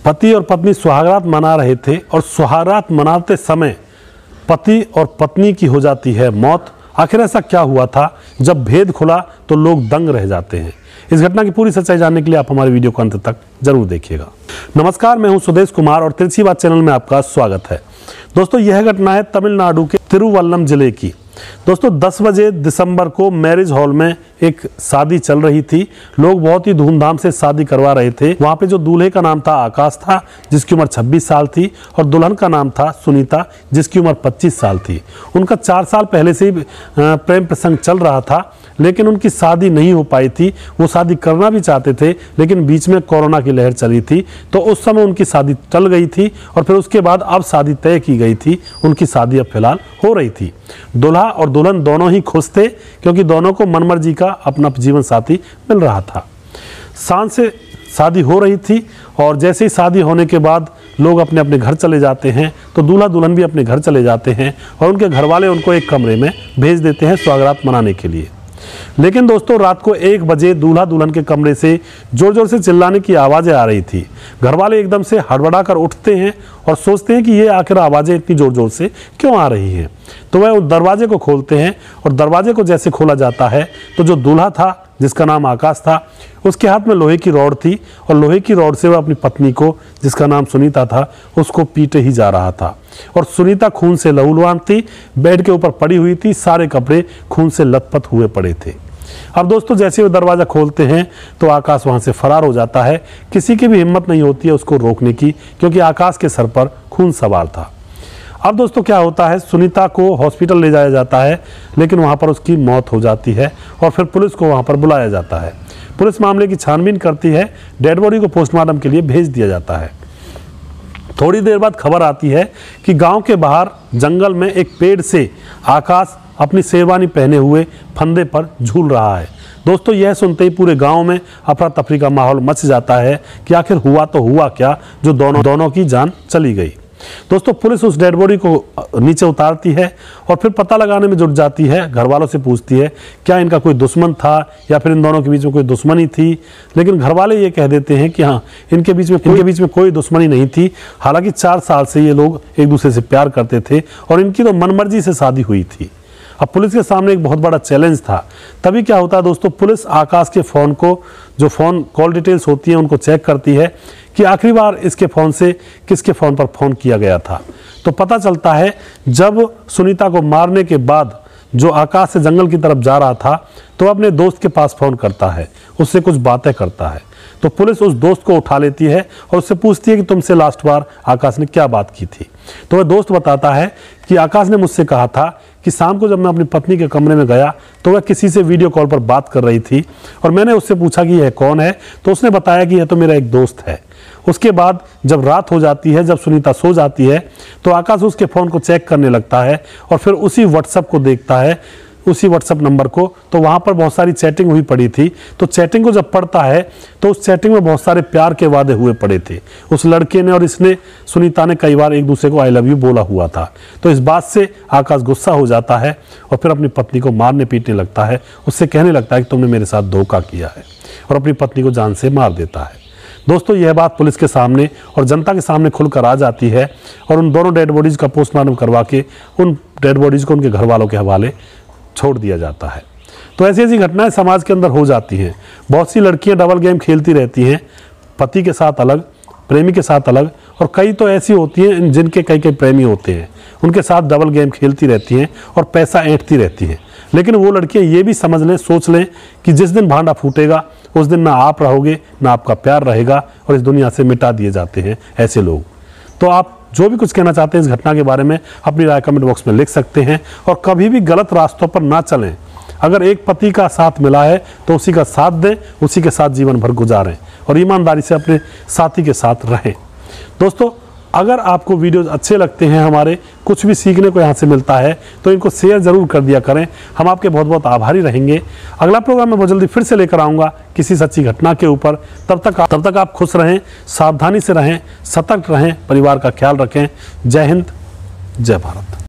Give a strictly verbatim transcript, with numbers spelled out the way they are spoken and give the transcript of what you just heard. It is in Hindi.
पति और पत्नी सुहागरात मना रहे थे और सुहागरात मनाते समय पति और पत्नी की हो जाती है मौत। आखिर ऐसा क्या हुआ था? जब भेद खुला तो लोग दंग रह जाते हैं। इस घटना की पूरी सच्चाई जानने के लिए आप हमारे वीडियो को अंत तक जरूर देखिएगा। नमस्कार, मैं हूं सुदेश कुमार और तिरछी बात चैनल में आपका स्वागत है। दोस्तों, यह घटना है तमिलनाडु के तिरुवल्लम जिले की। दोस्तों, दस बजे दिसंबर को मैरिज हॉल में एक शादी चल रही थी। लोग बहुत ही धूमधाम से शादी करवा रहे थे। वहां पे जो दूल्हे का नाम था आकाश था, जिसकी उम्र छब्बीस साल थी, और दुल्हन का नाम था सुनीता, जिसकी उम्र पच्चीस साल थी। उनका चार साल पहले से ही प्रेम प्रसंग चल रहा था, लेकिन उनकी शादी नहीं हो पाई थी। वो शादी करना भी चाहते थे, लेकिन बीच में कोरोना की लहर चली थी, तो उस समय उनकी शादी टल गई थी और फिर उसके बाद अब शादी तय की गई थी। उनकी शादी अब फिलहाल हो रही थी। दूल्हा और दुल्हन दोनों ही खुश थे, क्योंकि दोनों को मनमर्जी का अपना जीवन साथी मिल रहा था। शान से शादी हो रही थी और जैसे ही शादी होने के बाद लोग अपने अपने घर चले जाते हैं, तो दूल्हा दुल्हन भी अपने घर चले जाते हैं और उनके घर वाले उनको एक कमरे में भेज देते हैं सुहागरात मनाने के लिए। लेकिन दोस्तों, रात को एक बजे दूल्हा दुल्हन के कमरे से जोर जोर से चिल्लाने की आवाजें आ रही थी। घर वाले एकदम से हड़बड़ा कर उठते हैं और सोचते हैं कि ये आखिर आवाजें इतनी जोर जोर से क्यों आ रही हैं। तो वह उस दरवाजे को खोलते हैं और दरवाजे को जैसे खोला जाता है तो जो दूल्हा था, जिसका नाम आकाश था, उसके हाथ में लोहे की रॉड थी और लोहे की रॉड से वह अपनी पत्नी को, जिसका नाम सुनीता था, उसको पीटे ही जा रहा था। और सुनीता खून से लहूलुहान थी, बेड के ऊपर पड़ी हुई थी, सारे कपड़े खून से लथपथ हुए पड़े थे। अब दोस्तों, जैसे वो दरवाजा खोलते हैं तो आकाश वहां से फरार हो जाता है। किसी की भी हिम्मत नहीं होती है उसको रोकने की, क्योंकि आकाश के सर पर खून सवार था। अब दोस्तों, क्या होता है, सुनीता को हॉस्पिटल ले जाया जाता है, लेकिन वहां पर उसकी मौत हो जाती है और फिर पुलिस को वहां पर बुलाया जाता है। पुलिस मामले की छानबीन करती है, डेड बॉडी को पोस्टमार्टम के लिए भेज दिया जाता है। थोड़ी देर बाद खबर आती है कि गांव के बाहर जंगल में एक पेड़ से आकाश अपनी शेरवानी पहने हुए फंदे पर झूल रहा है। दोस्तों, यह सुनते ही पूरे गांव में अफरा तफरी का माहौल मच जाता है कि आखिर हुआ तो हुआ क्या, जो दोनों दोनों की जान चली गई। दोस्तों, पुलिस उस डेड बॉडी को नीचे उतारती है और फिर पता लगाने में जुट जाती है। घर वालों से पूछती है क्या इनका कोई दुश्मन था या फिर इन दोनों के बीच में कोई दुश्मनी थी। लेकिन घर वाले ये कह देते हैं कि हाँ, इनके बीच में इनके बीच में कोई दुश्मनी नहीं थी। हालांकि चार साल से ये लोग एक दूसरे से प्यार करते थे और इनकी तो मनमर्जी से शादी हुई थी। अब पुलिस के सामने एक बहुत बड़ा चैलेंज था। तभी क्या होता है दोस्तों, पुलिस आकाश के फ़ोन को, जो फ़ोन कॉल डिटेल्स होती हैं, उनको चेक करती है कि आखिरी बार इसके फ़ोन से किसके फ़ोन पर फ़ोन किया गया था। तो पता चलता है, जब सुनीता को मारने के बाद जो आकाश से जंगल की तरफ जा रहा था, तो अपने दोस्त के पास फ़ोन करता है, उससे कुछ बातें करता है। तो पुलिस उस दोस्त को उठा लेती है और उससे पूछती है कि तुमसे लास्ट बार आकाश ने क्या बात की थी। तो वह दोस्त बताता है कि आकाश ने मुझसे कहा था कि शाम को जब मैं अपनी पत्नी के कमरे में गया तो वह किसी से वीडियो कॉल पर बात कर रही थी और मैंने उससे पूछा कि यह कौन है, तो उसने बताया कि यह तो मेरा एक दोस्त है। उसके बाद जब रात हो जाती है, जब सुनीता सो जाती है, तो आकाश उसके फ़ोन को चेक करने लगता है और फिर उसी व्हाट्सएप को देखता है, उसी व्हाट्सएप नंबर को। तो वहाँ पर बहुत सारी चैटिंग हुई पड़ी थी। तो चैटिंग को जब पढ़ता है तो उस चैटिंग में बहुत सारे प्यार के वादे हुए पड़े थे। उस लड़के ने और इसने, सुनीता ने, कई बार एक दूसरे को आई लव यू बोला हुआ था। तो इस बात से आकाश गुस्सा हो जाता है और फिर अपनी पत्नी को मारने पीटने लगता है। उससे कहने लगता है कि तुमने मेरे साथ धोखा किया है, और अपनी पत्नी को जान से मार देता है। दोस्तों, यह बात पुलिस के सामने और जनता के सामने खुलकर आ जाती है और उन दोनों डेड बॉडीज़ का पोस्टमार्टम करवा के उन डेड बॉडीज़ को उनके घर वालों के हवाले छोड़ दिया जाता है। तो ऐसी ऐसी घटनाएं समाज के अंदर हो जाती हैं। बहुत सी लड़कियां डबल गेम खेलती रहती हैं, पति के साथ अलग, प्रेमी के साथ अलग, और कई तो ऐसी होती हैं जिनके कई कई प्रेमी होते हैं, उनके साथ डबल गेम खेलती रहती हैं और पैसा ऐंठती रहती हैं। लेकिन वो लड़कियां ये भी समझ लें, सोच लें कि जिस दिन भांडा फूटेगा उस दिन ना आप रहोगे, ना आपका प्यार रहेगा, और इस दुनिया से मिटा दिए जाते हैं ऐसे लोग। तो आप जो भी कुछ कहना चाहते हैं इस घटना के बारे में, अपनी राय कमेंट बॉक्स में लिख सकते हैं। और कभी भी गलत रास्तों पर ना चलें। अगर एक पति का साथ मिला है तो उसी का साथ दें, उसी के साथ जीवन भर गुजारें और ईमानदारी से अपने साथी के साथ रहें। दोस्तों, अगर आपको वीडियोस अच्छे लगते हैं, हमारे कुछ भी सीखने को यहाँ से मिलता है, तो इनको शेयर ज़रूर कर दिया करें। हम आपके बहुत बहुत आभारी रहेंगे। अगला प्रोग्राम मैं बहुत जल्दी फिर से लेकर आऊँगा किसी सच्ची घटना के ऊपर। तब तक तब तक आप खुश रहें, सावधानी से रहें, सतर्क रहें, परिवार का ख्याल रखें। जय हिंद, जय भारत।